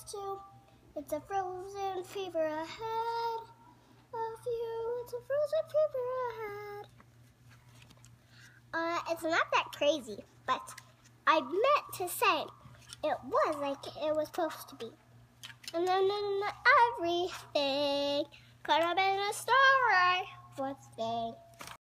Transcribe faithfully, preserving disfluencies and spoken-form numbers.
too. It's a frozen fever ahead of you. It's a frozen fever ahead. Uh, it's not that crazy, but I meant to say it was like it was supposed to be. And then everything could have been a story. What's thing?